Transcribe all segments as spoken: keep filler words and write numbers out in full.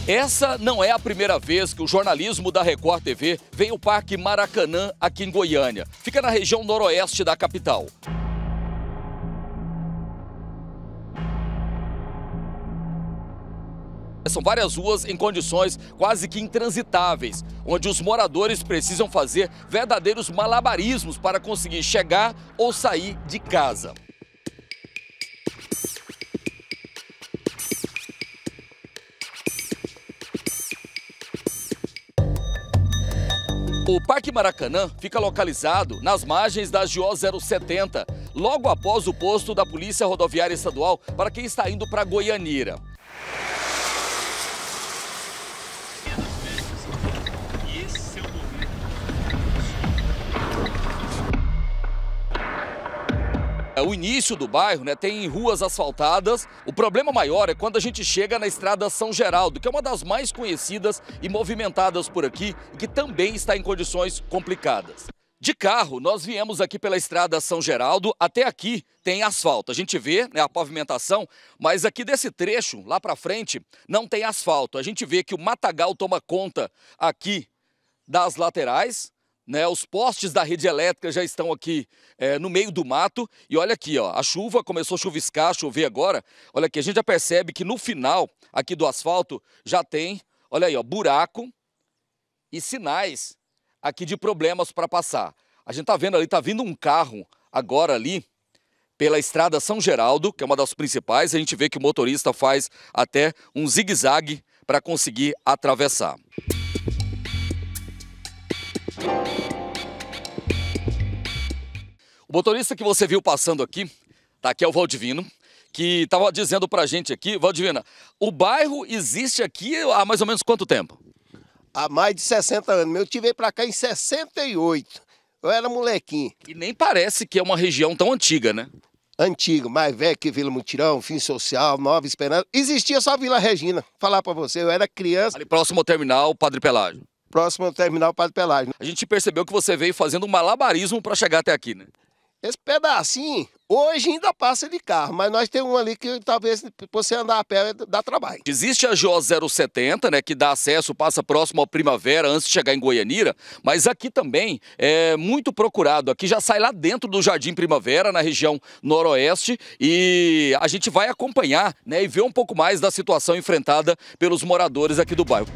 Essa não é a primeira vez que o jornalismo da Record T V vem ao Parque Maracanã, aqui em Goiânia. Fica na região noroeste da capital. São várias ruas em condições quase que intransitáveis, onde os moradores precisam fazer verdadeiros malabarismos para conseguir chegar ou sair de casa. O Parque Maracanã fica localizado nas margens da G O zero setenta, logo após o posto da Polícia Rodoviária Estadual para quem está indo para Goianira. O início do bairro, né, tem ruas asfaltadas. O problema maior é quando a gente chega na estrada São Geraldo, que é uma das mais conhecidas e movimentadas por aqui e que também está em condições complicadas. De carro, nós viemos aqui pela estrada São Geraldo, até aqui tem asfalto. A gente vê, né, a pavimentação, mas aqui desse trecho, lá para frente, não tem asfalto. A gente vê que o matagal toma conta aqui das laterais. Né, os postes da rede elétrica já estão aqui é, no meio do mato. E olha aqui, ó, a chuva começou a chuviscar, chover agora. Olha aqui, a gente já percebe que no final aqui do asfalto já tem, olha aí, ó, buraco e sinais aqui de problemas para passar. A gente tá vendo ali, tá vindo um carro agora ali pela estrada São Geraldo, que é uma das principais. A gente vê que o motorista faz até um zigue-zague para conseguir atravessar. O motorista que você viu passando aqui, tá, aqui é o Valdivino, que estava dizendo pra gente aqui, Valdivina, o bairro existe aqui há mais ou menos quanto tempo? Há mais de sessenta anos. Eu tive pra cá em sessenta e oito. Eu era molequinho. E nem parece que é uma região tão antiga, né? Antigo, mais velho que Vila Mutirão, Fim Social, Nova Esperança. Existia só Vila Regina. Falar pra você, eu era criança. Ali próximo ao terminal Padre Pelágio. Próximo ao terminal Padre Pelágio. A gente percebeu que você veio fazendo um malabarismo para chegar até aqui, né? Esse pedacinho, hoje ainda passa de carro, mas nós temos um ali que talvez você andar a pé dá trabalho. Existe a G O zero setenta, né, que dá acesso, passa próximo ao Primavera antes de chegar em Goianira, mas aqui também é muito procurado. Aqui já sai lá dentro do Jardim Primavera, na região noroeste, e a gente vai acompanhar, né, e ver um pouco mais da situação enfrentada pelos moradores aqui do bairro.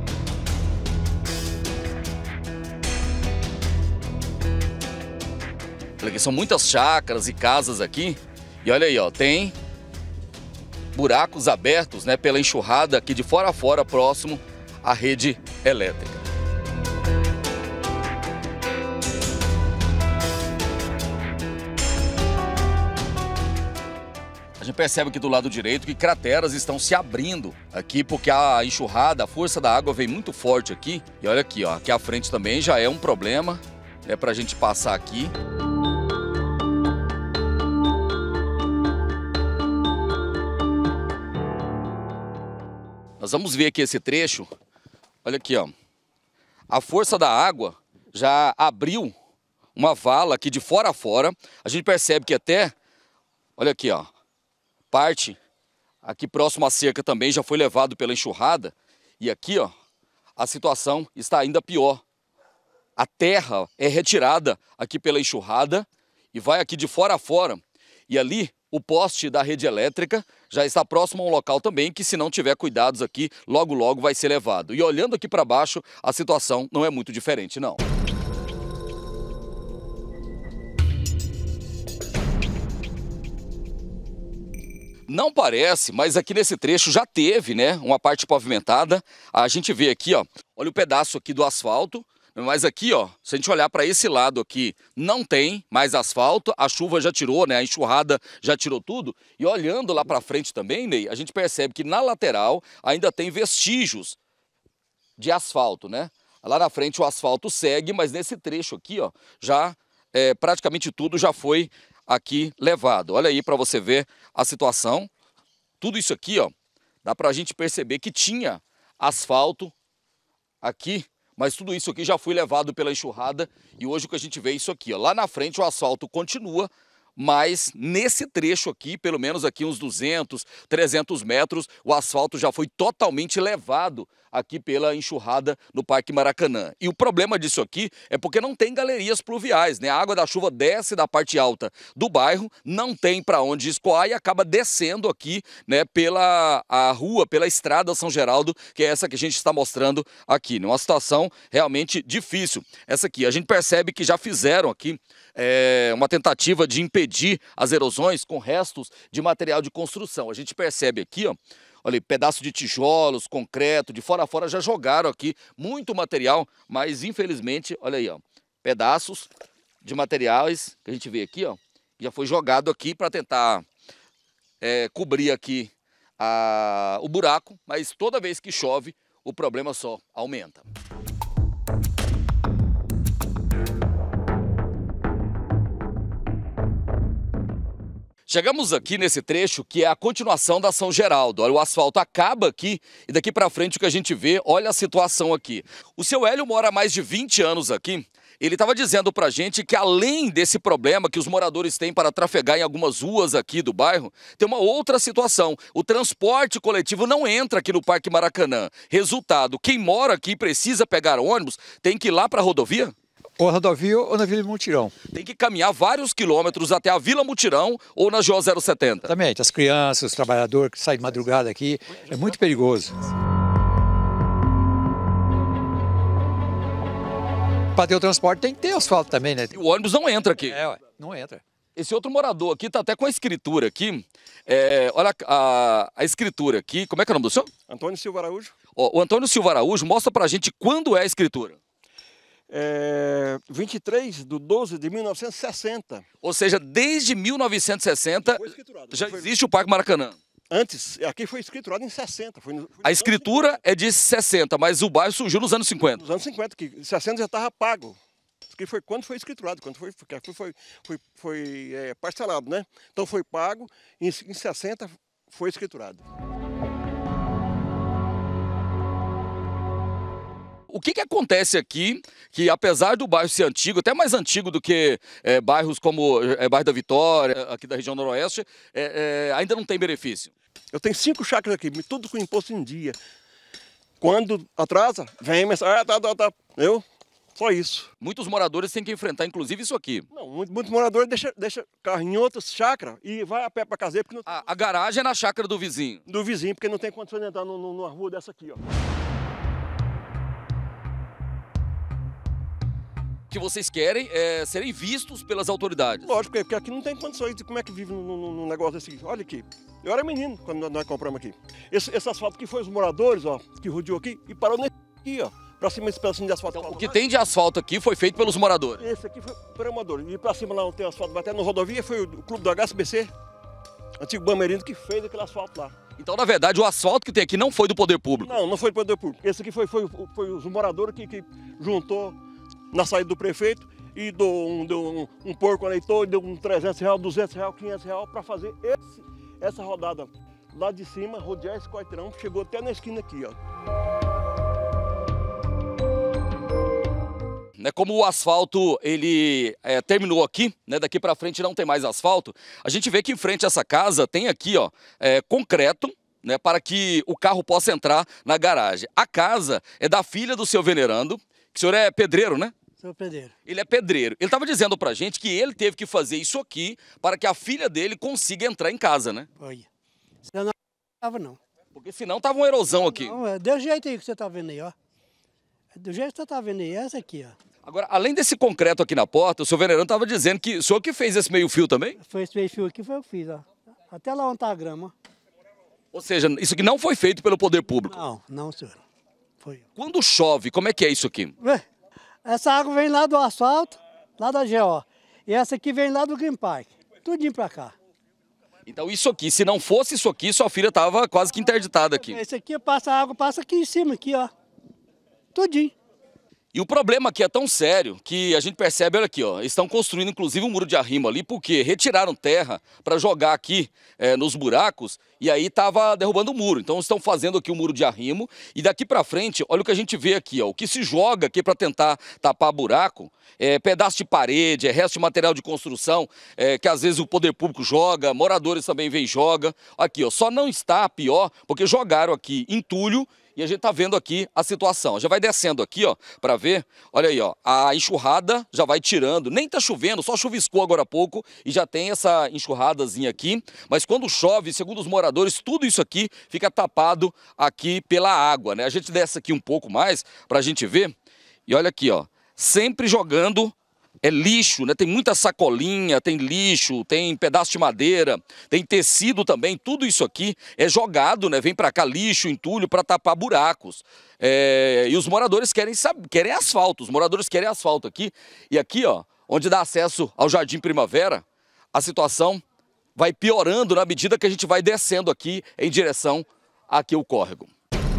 São muitas chácaras e casas aqui. E olha aí, ó, tem buracos abertos, né, pela enxurrada aqui de fora a fora, próximo à rede elétrica. A gente percebe aqui do lado direito que crateras estão se abrindo aqui porque a enxurrada, a força da água vem muito forte aqui. E olha aqui, ó, aqui à frente também já é um problema, né, pra gente passar aqui. Nós vamos ver aqui esse trecho, olha aqui, ó, a força da água já abriu uma vala aqui de fora a fora, a gente percebe que até, olha aqui, ó, parte aqui próximo à cerca também já foi levado pela enxurrada, e aqui, ó, a situação está ainda pior. A terra é retirada aqui pela enxurrada e vai aqui de fora a fora, e ali o poste da rede elétrica já está próximo a um local também que, se não tiver cuidados aqui, logo logo vai ser levado. E olhando aqui para baixo, a situação não é muito diferente, não. Não parece, mas aqui nesse trecho já teve, né, uma parte pavimentada. A gente vê aqui, ó, olha o pedaço aqui do asfalto. Mas aqui, ó, se a gente olhar para esse lado aqui, não tem mais asfalto, a chuva já tirou, né, a enxurrada já tirou tudo. E olhando lá para frente também, Ney, a gente percebe que na lateral ainda tem vestígios de asfalto, né? Lá na frente o asfalto segue, mas nesse trecho aqui, ó, já é, praticamente tudo já foi aqui levado. Olha aí para você ver a situação. Tudo isso aqui, ó, dá para a gente perceber que tinha asfalto aqui, mas tudo isso aqui já foi levado pela enxurrada e hoje o que a gente vê é isso aqui, ó. Lá na frente o asfalto continua, mas nesse trecho aqui, pelo menos aqui uns duzentos, trezentos metros, o asfalto já foi totalmente levado aqui pela enxurrada no Parque Maracanã. E o problema disso aqui é porque não tem galerias pluviais, né? A água da chuva desce da parte alta do bairro, não tem para onde escoar e acaba descendo aqui, né, pela a rua, pela estrada São Geraldo, que é essa que a gente está mostrando aqui, né? Uma situação realmente difícil. Essa aqui, a gente percebe que já fizeram aqui é, uma tentativa de impedir as erosões com restos de material de construção. A gente percebe aqui, ó, olha aí, pedaço de tijolos, concreto, de fora a fora já jogaram aqui muito material, mas infelizmente, olha aí, ó, pedaços de materiais que a gente vê aqui, ó, já foi jogado aqui para tentar é, cobrir aqui a, o buraco, mas toda vez que chove, o problema só aumenta. Chegamos aqui nesse trecho que é a continuação da São Geraldo. Olha, o asfalto acaba aqui e daqui para frente o que a gente vê, olha a situação aqui. O seu Hélio mora há mais de vinte anos aqui. Ele estava dizendo para a gente que além desse problema que os moradores têm para trafegar em algumas ruas aqui do bairro, tem uma outra situação. O transporte coletivo não entra aqui no Parque Maracanã. Resultado, quem mora aqui e precisa pegar ônibus tem que ir lá para a rodovia? Ou rodovia ou na Vila Mutirão. Tem que caminhar vários quilômetros até a Vila Mutirão ou na G O zero setenta. Exatamente, as crianças, os trabalhadores que saem de madrugada aqui, é muito perigoso. Para ter o transporte tem que ter asfalto também, né? E o ônibus não entra aqui. É, ué, não entra. Esse outro morador aqui está até com a escritura aqui. É, olha a, a escritura aqui. Como é que é o nome do senhor? Antônio Silva Araújo. Ó, o Antônio Silva Araújo mostra pra gente quando é a escritura. É, vinte e três de doze de mil novecentos e sessenta. Ou seja, desde mil novecentos e sessenta Foi escriturado. já Foi- existe o Parque Maracanã. Antes, aqui foi escriturado em sessenta. Foi no- foi A nos escritura é de sessenta, mas o bairro surgiu nos anos cinquenta. Nos anos cinquenta, que em sessenta já estava pago. Isso aqui foi quando foi escriturado, quando foi, porque aqui foi, foi, foi é, parcelado, né? Então foi pago e em, em sessenta foi escriturado. O que que acontece aqui, que apesar do bairro ser antigo, até mais antigo do que é, bairros como é, bairro da Vitória, aqui da região noroeste, é, é, ainda não tem benefício? Eu tenho cinco chácaras aqui, tudo com imposto em dia. Quando atrasa, vem mensagem, ah, tá, tá, tá. Eu, só isso. Muitos moradores têm que enfrentar, inclusive, isso aqui. Não, muito, muito morador deixa, deixa carro em outras chácaras e vai a pé para casa porque não, A, a garagem é na chácara do vizinho. do vizinho, porque não tem condições de entrar no, no, numa rua dessa aqui, ó. Que vocês querem é serem vistos pelas autoridades. Lógico, porque aqui não tem condições de como é que vive num, num- num negócio assim. Olha aqui, eu era menino quando nós- nós compramos aqui. Esse, esse asfalto aqui foi os moradores, ó, que rodeou aqui e parou nesse aqui, ó, pra cima desse pedacinho de asfalto. Então, o que tem de asfalto aqui foi feito pelos moradores. Esse aqui foi por amador. E pra cima lá onde tem asfalto, até na rodovia, foi o, o clube do H S B C, antigo Bamerindo, que fez aquele asfalto lá. Então, na verdade, o asfalto que tem aqui não foi do poder público. Não, não foi do poder público. Esse aqui foi, foi, foi os moradores que, que juntou na saída do prefeito e deu um, deu um, um porco eleitor, deu um trezentos reais, duzentos reais, quinhentos reais para fazer esse, essa rodada lá de cima, rodear esse quarteirão, chegou até na esquina aqui, ó. Né, como o asfalto ele é, terminou aqui, né, daqui para frente não tem mais asfalto, a gente vê que em frente a essa casa tem aqui, ó, é, concreto, né, para que o carro possa entrar na garagem. A casa é da filha do seu venerando, que o senhor é pedreiro, né? Sou pedreiro. Ele é pedreiro. Ele estava dizendo pra gente que ele teve que fazer isso aqui para que a filha dele consiga entrar em casa, né? Olha. Eu não estava, não. Porque senão tava uma erosão aqui. Não, é do jeito aí que você está vendo aí, ó. É do jeito que você está vendo aí, essa aqui, ó. Agora, além desse concreto aqui na porta, o seu venerando estava dizendo que o senhor que fez esse meio fio também? Foi esse meio fio aqui, foi eu que fiz, ó. Até lá onde tá a grama. Ou seja, isso aqui não foi feito pelo poder público. Não, não, senhor. Foi. Quando chove, como é que é isso aqui? Ué, essa água vem lá do asfalto, lá da G O. E essa aqui vem lá do Green Park. Tudinho pra cá. Então isso aqui, se não fosse isso aqui, sua filha estava quase que interditada aqui. Esse aqui passa a água, passa aqui em cima, aqui, ó. Tudinho. E o problema aqui é tão sério que a gente percebe, olha aqui, ó, estão construindo inclusive um muro de arrimo ali, porque retiraram terra para jogar aqui é, nos buracos e aí estava derrubando o muro. Então estão fazendo aqui um muro de arrimo e daqui para frente, olha o que a gente vê aqui, ó, o que se joga aqui para tentar tapar buraco, é pedaço de parede, é resto de material de construção, é, que às vezes o poder público joga, moradores também vêm e joga. Aqui, ó, só não está pior porque jogaram aqui entulho. E a gente tá vendo aqui a situação. Já vai descendo aqui, ó, para ver. Olha aí, ó, a enxurrada já vai tirando. Nem tá chovendo, só chuviscou agora há pouco e já tem essa enxurradazinha aqui. Mas quando chove, segundo os moradores, tudo isso aqui fica tapado aqui pela água, né? A gente desce aqui um pouco mais pra gente ver. E olha aqui, ó, sempre jogando é lixo, né? Tem muita sacolinha, tem lixo, tem pedaço de madeira, tem tecido também, tudo isso aqui é jogado, né? Vem para cá lixo, entulho para tapar buracos. É... E os moradores querem, sabe, querem asfalto, os moradores querem asfalto aqui. E aqui, ó, onde dá acesso ao Jardim Primavera, a situação vai piorando na medida que a gente vai descendo aqui em direção aqui ao córrego.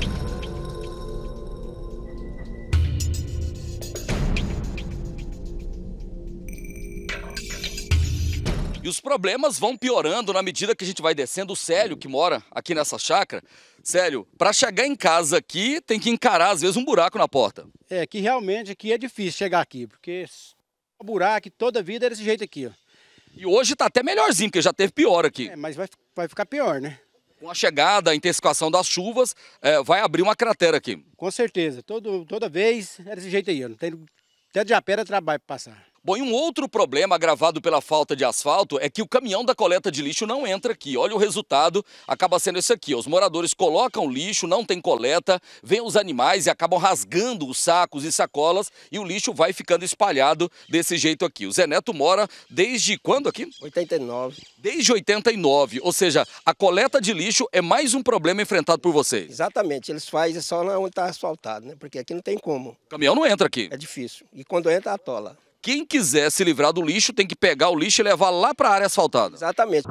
E os problemas vão piorando na medida que a gente vai descendo. O Célio, que mora aqui nessa chácara, Célio, para chegar em casa aqui, tem que encarar, às vezes, um buraco na porta. É, que realmente aqui é difícil chegar aqui, porque o buraco toda a vida é desse jeito aqui, ó. E hoje tá até melhorzinho, porque já teve pior aqui. É, mas vai, vai ficar pior, né? Com a chegada, a intensificação das chuvas, é, vai abrir uma cratera aqui. Com certeza, Todo, toda vez é desse jeito aí, ó. Não tem, até de a pé é trabalho para passar. Bom, e um outro problema agravado pela falta de asfalto é que o caminhão da coleta de lixo não entra aqui. Olha o resultado, acaba sendo esse aqui. Os moradores colocam lixo, não tem coleta, vêm os animais e acabam rasgando os sacos e sacolas e o lixo vai ficando espalhado desse jeito aqui. O Zé Neto mora desde quando aqui? oitenta e nove. Desde oitenta e nove, ou seja, a coleta de lixo é mais um problema enfrentado por vocês. Exatamente, eles fazem só onde está asfaltado, né? Porque aqui não tem como. O caminhão não entra aqui. É difícil. E quando entra, atola. Quem quiser se livrar do lixo tem que pegar o lixo e levar lá para a área asfaltada. Exatamente.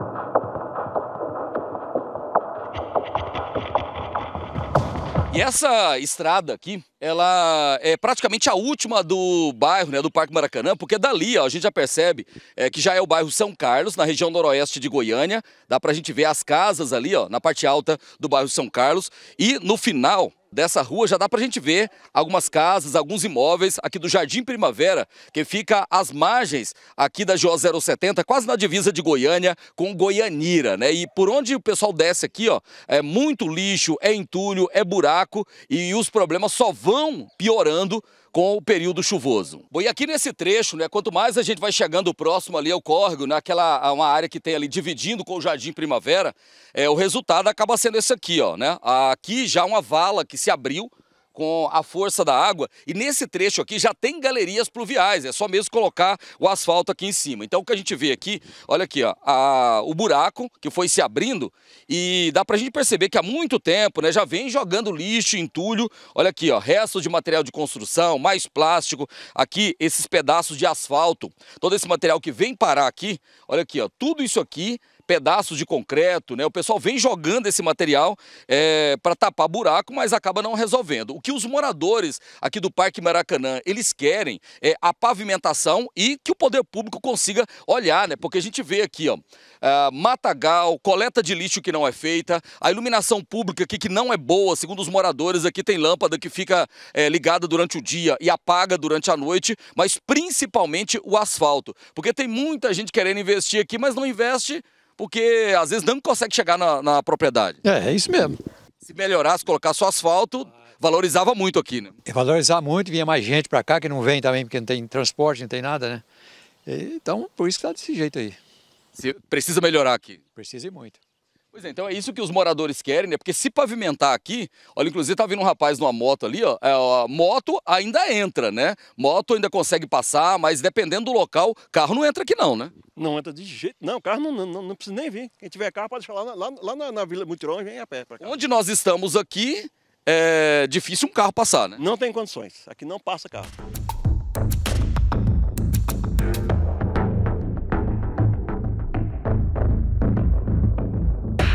E essa estrada aqui, ela é praticamente a última do bairro, né, do Parque Maracanã, porque dali, ó, a gente já percebe é, que já é o bairro São Carlos, na região noroeste de Goiânia. Dá pra gente ver as casas ali, ó, na parte alta do bairro São Carlos. E no final dessa rua já dá pra gente ver algumas casas, alguns imóveis aqui do Jardim Primavera, que fica às margens aqui da G O zero setenta, quase na divisa de Goiânia com Goianira, né? E por onde o pessoal desce aqui, ó, é muito lixo, é entulho, é buraco e os problemas só vão piorando com o período chuvoso. Bom, e aqui nesse trecho, né, quanto mais a gente vai chegando próximo ali ao córrego, naquela uma área que tem ali dividindo com o Jardim Primavera, é, o resultado acaba sendo esse aqui, ó, né? Aqui já uma vala que se abriu com a força da água e nesse trecho aqui já tem galerias pluviais, é só mesmo colocar o asfalto aqui em cima. Então o que a gente vê aqui, olha aqui, ó, a, o buraco que foi se abrindo e dá pra gente perceber que há muito tempo, né, já vem jogando lixo, entulho, olha aqui, ó, restos de material de construção, mais plástico, aqui esses pedaços de asfalto, todo esse material que vem parar aqui, olha aqui, ó, tudo isso aqui, pedaços de concreto, né? O pessoal vem jogando esse material é, para tapar buraco, mas acaba não resolvendo. O que os moradores aqui do Parque Maracanã, eles querem é a pavimentação e que o poder público consiga olhar, né? Porque a gente vê aqui, ó, uh, matagal, coleta de lixo que não é feita, a iluminação pública aqui que não é boa, segundo os moradores, aqui tem lâmpada que fica é, ligada durante o dia e apaga durante a noite, mas principalmente o asfalto, porque tem muita gente querendo investir aqui, mas não investe porque às vezes não consegue chegar na, na propriedade. É, é isso mesmo. Se melhorasse, colocasse só asfalto, valorizava muito aqui, né? E valorizar muito, vinha mais gente para cá, que não vem também, porque não tem transporte, não tem nada, né? E, então, por isso que tá desse jeito aí. Se precisa melhorar aqui. Precisa ir muito. Pois é, então é isso que os moradores querem, né? Porque se pavimentar aqui, olha, inclusive tá vindo um rapaz numa moto ali, ó, é, a moto ainda entra, né? Moto ainda consegue passar, mas dependendo do local, carro não entra aqui não, né? Não entra de jeito, não, o carro não, não, não precisa nem vir. Quem tiver carro pode deixar lá, lá, lá na, na Vila Mutirão e vem a pé pra cá. Onde nós estamos aqui, é difícil um carro passar, né? Não tem condições, aqui não passa carro.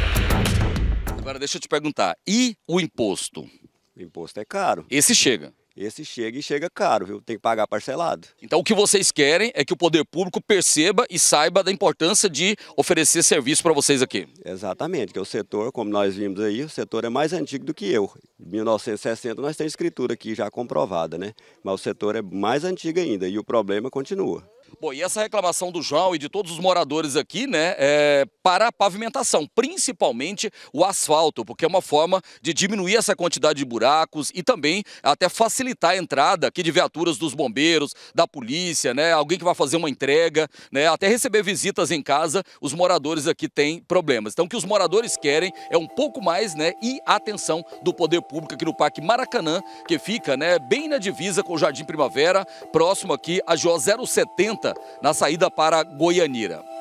Agora deixa eu te perguntar, e o imposto? O imposto é caro. Esse chega. Esse chega e chega caro, viu? Tem que pagar parcelado. Então o que vocês querem é que o poder público perceba e saiba da importância de oferecer serviço para vocês aqui. Exatamente, que o setor, como nós vimos aí, o setor é mais antigo do que eu. Em mil novecentos e sessenta nós temos escritura aqui já comprovada, né? Mas o setor é mais antigo ainda e o problema continua. Bom, e essa reclamação do João e de todos os moradores aqui, né, é para a pavimentação, principalmente o asfalto, porque é uma forma de diminuir essa quantidade de buracos e também até facilitar a entrada aqui de viaturas dos bombeiros, da polícia, né, alguém que vai fazer uma entrega, né, até receber visitas em casa, os moradores aqui têm problemas. Então o que os moradores querem é um pouco mais, né, e atenção do poder público aqui no Parque Maracanã, que fica, né, bem na divisa com o Jardim Primavera, próximo aqui a G O zero setenta, na saída para Goianira.